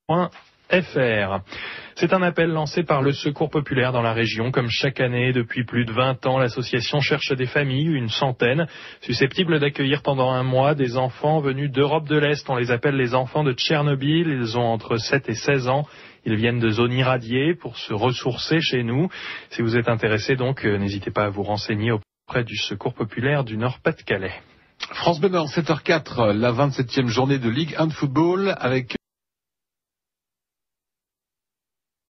FR. C'est un appel lancé par le Secours populaire dans la région. Comme chaque année, depuis plus de 20 ans, l'association cherche des familles, une centaine, susceptibles d'accueillir pendant un mois des enfants venus d'Europe de l'Est. On les appelle les enfants de Tchernobyl. Ils ont entre 7 et 16 ans. Ils viennent de zones irradiées pour se ressourcer chez nous. Si vous êtes intéressé, donc, n'hésitez pas à vous renseigner auprès du Secours populaire du Nord-Pas-de-Calais. France Bleu Nord, 7h04, la 27e journée de Ligue 1 de football avec